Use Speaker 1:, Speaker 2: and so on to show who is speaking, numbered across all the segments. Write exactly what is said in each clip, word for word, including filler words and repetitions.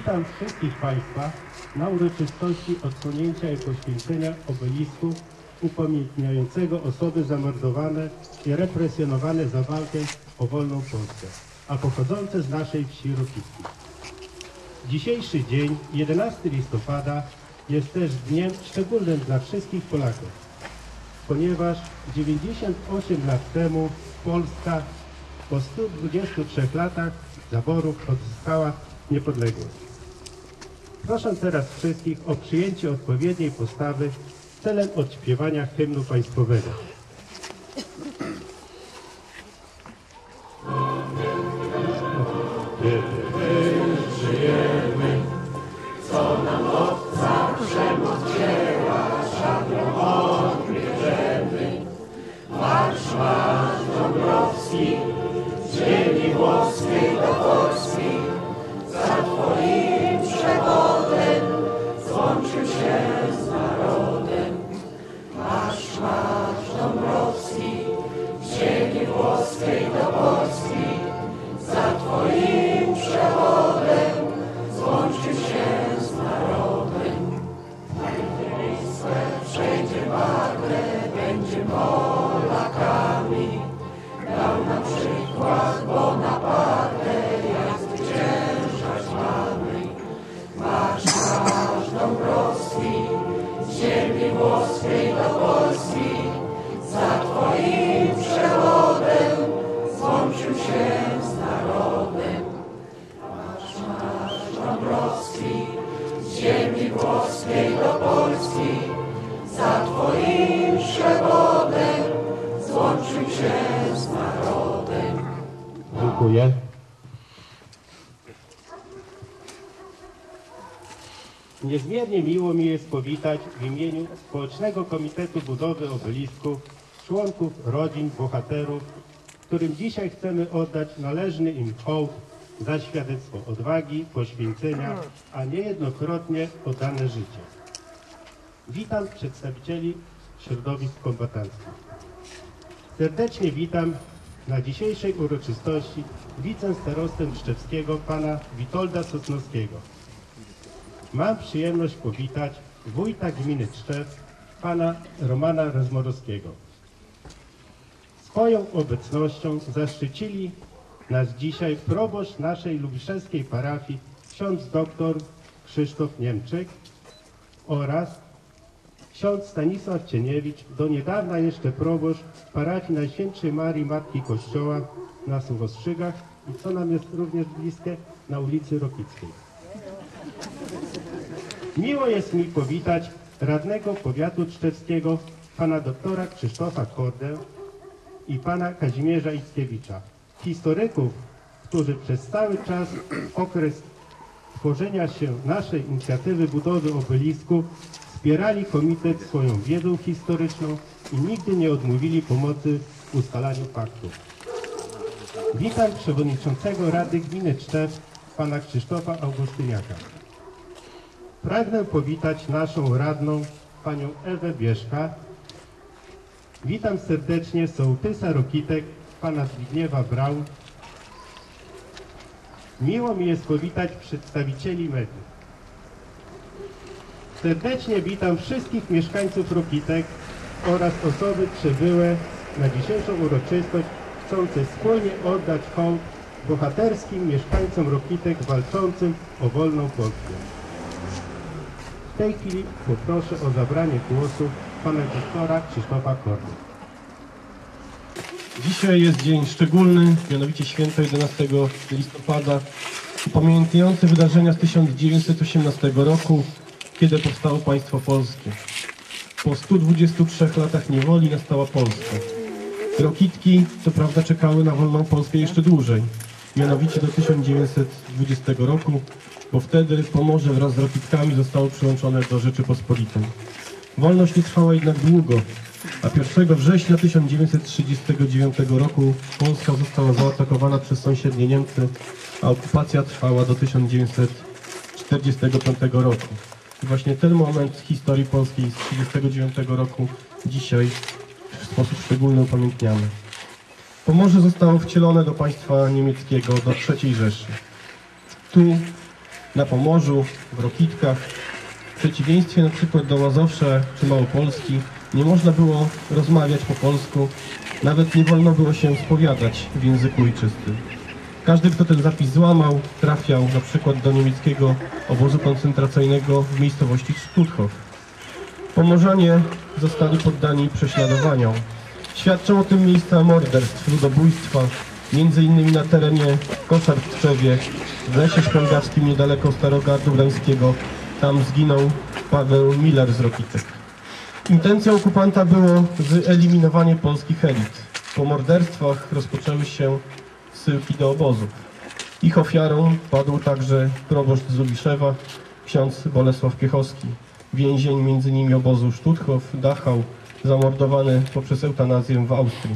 Speaker 1: Witam wszystkich Państwa na uroczystości odsłonięcia i poświęcenia obelisku upamiętniającego osoby zamordowane i represjonowane za walkę o wolną Polskę, a pochodzące z naszej wsi Rokitki. Dzisiejszy dzień, jedenastego listopada, jest też dniem szczególnym dla wszystkich Polaków, ponieważ dziewięćdziesiąt osiem lat temu Polska po stu dwudziestu trzech latach zaborów odzyskała niepodległość. Proszę teraz wszystkich o przyjęcie odpowiedniej postawy celem odśpiewania hymnu państwowego.
Speaker 2: Żyjemy, co nam obca przemoc wzięła, szablą odbierzemy. Marsz, marsz Dąbrowski, z ziemi włoskiej do Polski, za Twoim przewodem złączył się z narodem. Marsz, marsz Dąbrowski, z ziemi włoskiej do Polski, za Twoim przewodem złączył się z narodem. Będzie Wisłę, przejdzie Wagrę, będzie Polakami. Dał nam przykład Bonaparte, jak zwyciężać mamy. Marsz, marsz Dąbrowski, z ziemi włoskiej do Polski, za Twoim przewodem złączył się z narodem. Marsz, marsz Dąbrowski, z ziemi włoskiej do Polski, za Twoim przewodem złączył się z narodem.
Speaker 1: Dziękuję. Niezmiernie miło mi jest powitać w imieniu Społecznego Komitetu Budowy Obelisku członków rodzin bohaterów, którym dzisiaj chcemy oddać należny im hołd za świadectwo odwagi, poświęcenia, a niejednokrotnie oddane życie. Witam przedstawicieli środowisk kombatanckich. Serdecznie witam na dzisiejszej uroczystości wicestarostę Tczewskiego pana Witolda Sosnowskiego. Mam przyjemność powitać wójta gminy Tczew, pana Romana Rozmorowskiego. Swoją obecnością zaszczycili nas dzisiaj proboszcz naszej lubiszewskiej parafii, ksiądz doktor Krzysztof Niemczyk oraz ksiądz Stanisław Cieniewicz, do niedawna jeszcze proboszcz parafii Najświętszej Marii Matki Kościoła na Suwostrzygach i co nam jest również bliskie, na ulicy Rokickiej. Miło jest mi powitać radnego powiatu tczewskiego, pana doktora Krzysztofa Kordę i pana Kazimierza Ickiewicza, historyków, którzy przez cały czas, okres tworzenia się naszej inicjatywy budowy obelisku, wspierali komitet swoją wiedzą historyczną i nigdy nie odmówili pomocy w ustalaniu faktów. Witam przewodniczącego Rady Gminy Tczew, pana Krzysztofa Augustyniaka. Pragnę powitać naszą radną, panią Ewę Bieszka. Witam serdecznie sołtysa Rokitek, pana Zbigniewa Braun. Miło mi jest powitać przedstawicieli mediów. Serdecznie witam wszystkich mieszkańców Rokitek oraz osoby przybyłe na dzisiejszą uroczystość, chcące wspólnie oddać hołd bohaterskim mieszkańcom Rokitek walczącym o wolną Polskę. W tej chwili poproszę o zabranie głosu pana doktora Krzysztofa Kordy.
Speaker 3: Dzisiaj jest dzień szczególny, mianowicie święto jedenastego listopada, upamiętniający wydarzenia z tysiąc dziewięćset osiemnastego roku, kiedy powstało państwo polskie. Po stu dwudziestu trzech latach niewoli nastała Polska. Rokitki, co prawda, czekały na wolną Polskę jeszcze dłużej, mianowicie do tysiąc dziewięćset dwudziestego roku, bo wtedy Pomorze wraz z Rokitkami zostało przyłączone do Rzeczypospolitej. Wolność nie trwała jednak długo, a pierwszego września tysiąc dziewięćset trzydziestego dziewiątego roku Polska została zaatakowana przez sąsiednie Niemcy, a okupacja trwała do tysiąc dziewięćset czterdziestego piątego roku. I właśnie ten moment z historii polskiej z tysiąc dziewięćset trzydziestego dziewiątego roku dzisiaj w sposób szczególny upamiętniamy. Pomorze zostało wcielone do państwa niemieckiego, do trzeciej Rzeszy. Tu na Pomorzu, w Rokitkach. W przeciwieństwie na przykład do Mazowsza czy Małopolski nie można było rozmawiać po polsku, nawet nie wolno było się spowiadać w języku ojczystym. Każdy, kto ten zapis złamał, trafiał na przykład do niemieckiego obozu koncentracyjnego w miejscowości Stutthof. Pomorzanie zostali poddani prześladowaniom. Świadczą o tym miejsca morderstw, ludobójstwa, między innymi na terenie Koszar w Tczewie, w Lesie Szpęgawskim niedaleko Starogardu Gdańskiego. Tam zginął Paweł Miller z Rokitek. Intencją okupanta było wyeliminowanie polskich elit. Po morderstwach rozpoczęły się zsyłki do obozów. Ich ofiarą padł także proboszcz z Lubiszewa, ksiądz Bolesław Piechowski, więzień między innymi obozu Stutthof, Dachau, zamordowany poprzez eutanazję w Austrii.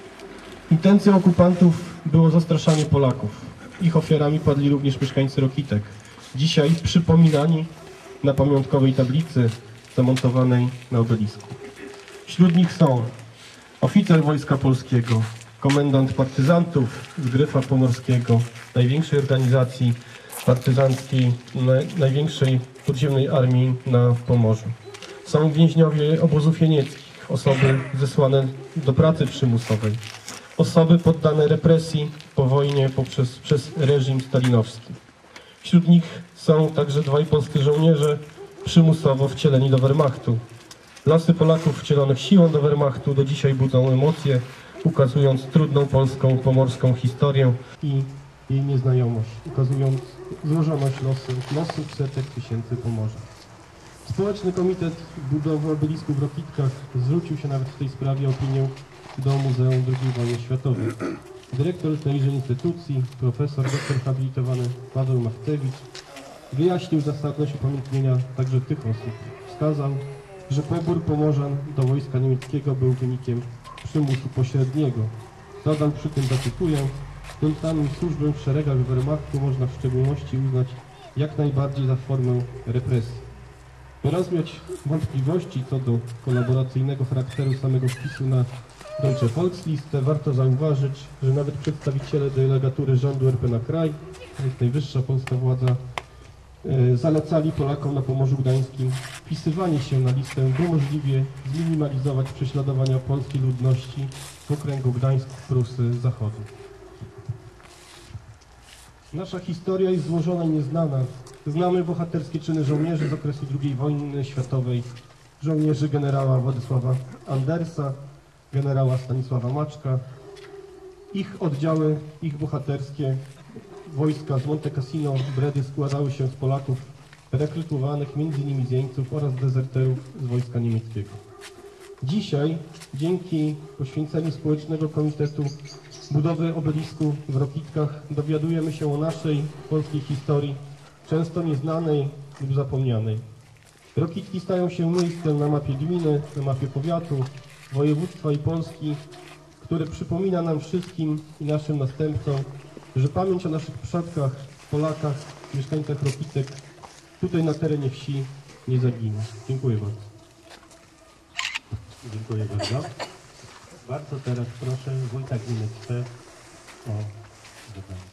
Speaker 3: Intencją okupantów było zastraszanie Polaków. Ich ofiarami padli również mieszkańcy Rokitek, dzisiaj przypominani na pamiątkowej tablicy zamontowanej na obelisku. Wśród nich są oficer Wojska Polskiego, komendant partyzantów z Gryfa Pomorskiego, największej organizacji partyzanckiej, największej podziemnej armii na Pomorzu. Są więźniowie obozów jenieckich, osoby zesłane do pracy przymusowej, osoby poddane represji po wojnie poprzez, przez reżim stalinowski. Wśród nich są także dwaj polscy żołnierze przymusowo wcieleni do Wehrmachtu. Losy Polaków wcielonych siłą do Wehrmachtu do dzisiaj budzą emocje, ukazując trudną polską, pomorską historię i jej nieznajomość, ukazując złożoność losów, losów setek tysięcy Pomorza. Społeczny Komitet Budowy Obelisku w Rokitkach zwrócił się nawet w tej sprawie opinię do Muzeum drugiej Wojny Światowej. Dyrektor tejże instytucji, profesor doktor habilitowany Paweł Machcewicz, wyjaśnił zasadność upamiętnienia także tych osób. Wskazał, że pobór Pomorzan do wojska niemieckiego był wynikiem przymusu pośredniego. Dodał przy tym, zacytuję, tę samą służbę w szeregach Wehrmachtu można w szczególności uznać jak najbardziej za formę represji. By rozwiać wątpliwości co do kolaboracyjnego charakteru samego wpisu na Deutsche Volksliste, warto zauważyć, że nawet przedstawiciele delegatury rządu R P na kraj, to jest najwyższa polska władza, e, zalecali Polakom na Pomorzu Gdańskim wpisywanie się na listę, by możliwie zminimalizować prześladowania polskiej ludności w okręgu Gdańsk-Prusy Zachodu. Nasza historia jest złożona i nieznana. Znamy bohaterskie czyny żołnierzy z okresu drugiej wojny światowej, żołnierzy generała Władysława Andersa, generała Stanisława Maczka. Ich oddziały, ich bohaterskie wojska z Monte Cassino, Bredy składały się z Polaków rekrutowanych między innymi z jeńców oraz dezerterów z wojska niemieckiego. Dzisiaj, dzięki poświęceniu Społecznego Komitetu Budowy Obelisku w Rokitkach, dowiadujemy się o naszej polskiej historii, często nieznanej lub zapomnianej. Rokitki stają się miejscem na mapie gminy, na mapie powiatu, województwa i Polski, które przypomina nam wszystkim i naszym następcom, że pamięć o naszych przodkach, Polakach, mieszkańcach Rokitek tutaj na terenie wsi nie zaginie. Dziękuję bardzo.
Speaker 1: Dziękuję bardzo. Bardzo teraz proszę wójta gminy Tczew o zadanie.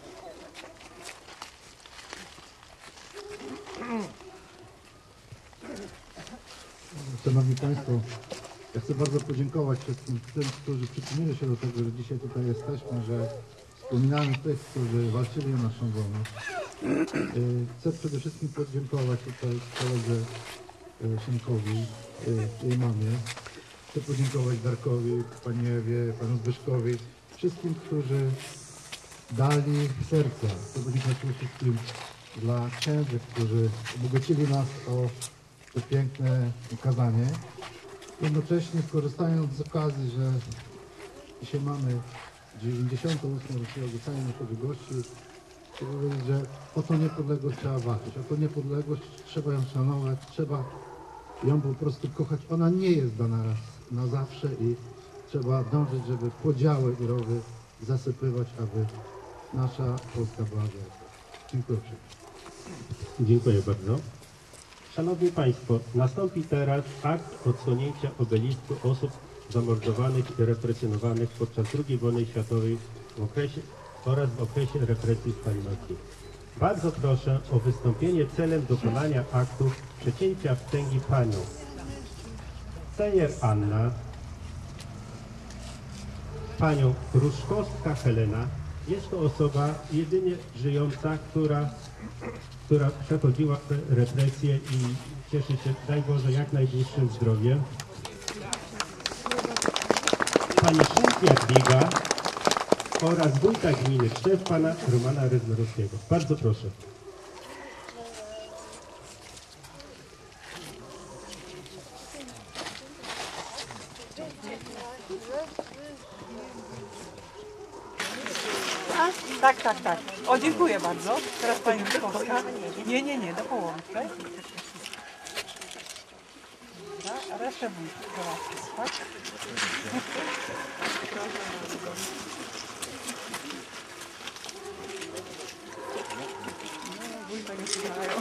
Speaker 4: Szanowni Państwo, ja chcę bardzo podziękować wszystkim tym, którzy przyczynili się do tego, że dzisiaj tutaj jesteśmy, że wspominamy tych, którzy walczyli o naszą wolność. Chcę przede wszystkim podziękować tutaj koledze Siemkowi, jej mamie. Chcę podziękować Darkowi, pani Ewie, panu Zbyszkowi, wszystkim, którzy dali serca. Chcę podziękować przede wszystkim dla księży, którzy obogacili nas o to piękne kazanie. Jednocześnie korzystając z okazji, że dzisiaj mamy dziewięćdziesiątą ósmą rocznicę ogłoszenia naszego gości, chcę powiedzieć, że o tą niepodległość trzeba walczyć, o tą niepodległość trzeba ją szanować, trzeba ją po prostu kochać. Ona nie jest dana raz na zawsze i trzeba dążyć, żeby podziały i rowy zasypywać, aby nasza Polska była wielka. Dziękuję bardzo.
Speaker 1: Dziękuję bardzo. Szanowni Państwo, nastąpi teraz akt odsłonięcia obelisku osób zamordowanych i represjonowanych podczas drugiej wojny światowej w okresie, oraz w okresie represji stalinowskich. Bardzo proszę o wystąpienie celem dokonania aktu przecięcia wstęgi panią Cejer Anna, panią Ruszkowska Helena. Jest to osoba jedynie żyjąca, która, która przechodziła te represje i cieszy się, daj Boże, jak najdłuższym zdrowiem. Pani Szymk Jadwiga oraz wójta gminy Krzew, pana Romana Rezmerowskiego. Bardzo proszę.
Speaker 5: A, tak, tak, tak. O, dziękuję bardzo. Teraz pani Ruszkowska. Nie, nie, nie, do połowy. Tak? Dobra, a resztę wójt załatwić, tak? Wójta nie słuchają.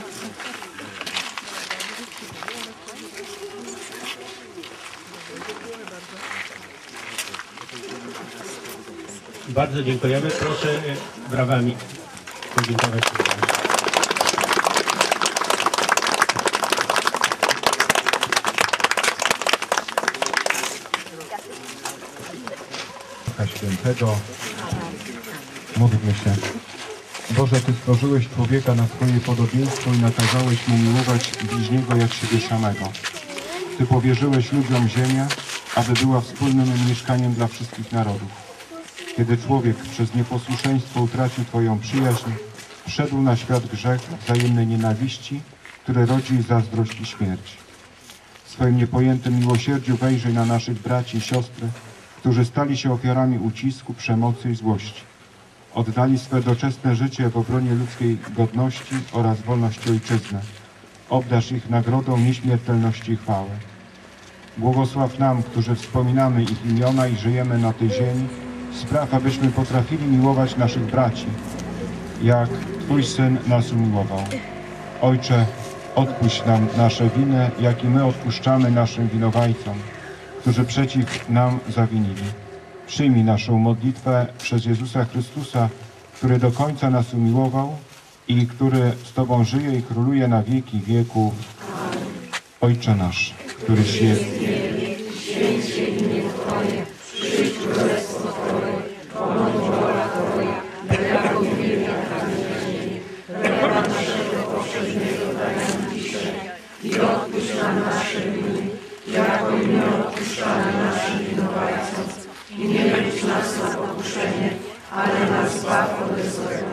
Speaker 1: Bardzo dziękujemy. Proszę e, brawami podziękować.
Speaker 6: Ducha Świętego. Módlmy się. Boże, Ty stworzyłeś człowieka na swoje podobieństwo i nakazałeś mu miłować bliźniego jak siebie samego. Ty powierzyłeś ludziom ziemię, aby była wspólnym mieszkaniem dla wszystkich narodów. Kiedy człowiek przez nieposłuszeństwo utracił Twoją przyjaźń, wszedł na świat grzech wzajemnej nienawiści, który rodzi zazdrość i śmierć. W swoim niepojętym miłosierdziu wejrzyj na naszych braci i siostry, którzy stali się ofiarami ucisku, przemocy i złości. Oddali swe doczesne życie w obronie ludzkiej godności oraz wolności ojczyzny. Obdarz ich nagrodą nieśmiertelności i chwały. Błogosław nam, którzy wspominamy ich imiona i żyjemy na tej ziemi, spraw, abyśmy potrafili miłować naszych braci, jak Twój Syn nas umiłował. Ojcze, odpuść nam nasze winy, jak i my odpuszczamy naszym winowajcom, którzy przeciw nam zawinili. Przyjmij naszą modlitwę przez Jezusa Chrystusa, który do końca nas umiłował i który z Tobą żyje i króluje na wieki wieków. Ojcze nasz, któryś jest w niebie, święć się imię Twoje, przyjdź królestwo Twoje, bądź wola Twoja, jako w niebie, tak i na ziemi. Chleba naszego powszedniego daj nam dzisiaj i odpuść nam nasze winy, jako i my odpuszczamy naszym winowajcom. I nie weź nas na pokuszenie, ale nas zbaw ode złego.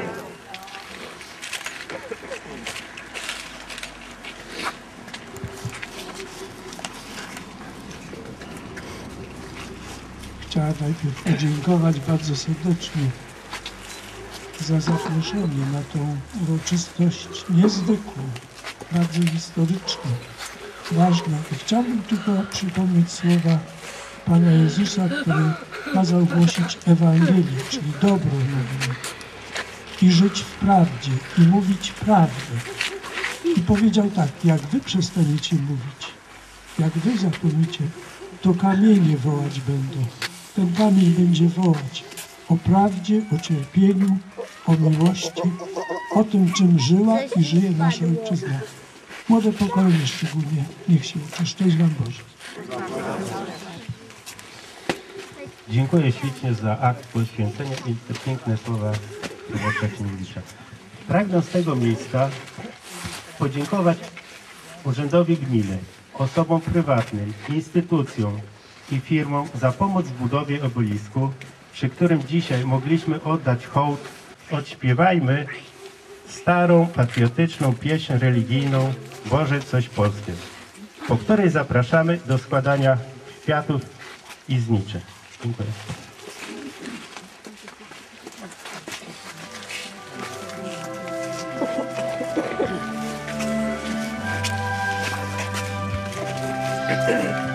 Speaker 7: Chciałem najpierw podziękować bardzo serdecznie za zaproszenie na tą uroczystość niezwykłą, bardzo historyczną, ważną. I chciałbym tylko przypomnieć słowa Pana Jezusa, który kazał głosić Ewangelię, czyli dobrą nowinę, i żyć w prawdzie, i mówić prawdę. I powiedział tak: jak wy przestaniecie mówić, jak wy zapomnicie, to kamienie wołać będą. Ten kamień będzie wołać o prawdzie, o cierpieniu, o miłości, o tym, czym żyła i żyje nasza ojczyzna. Młode pokolenie szczególnie, niech się uczy. Szczęść Wam Boże.
Speaker 1: Dziękuję ślicznie za akt poświęcenia i te piękne słowa proboszcza Księżicza. Pragnę z tego miejsca podziękować Urzędowi Gminy, osobom prywatnym, instytucjom i firmom za pomoc w budowie obelisku, przy którym dzisiaj mogliśmy oddać hołd. Odśpiewajmy starą, patriotyczną pieśń religijną Boże coś polskie, po której zapraszamy do składania kwiatów i zniczy. Dziękuję.
Speaker 5: Thank you.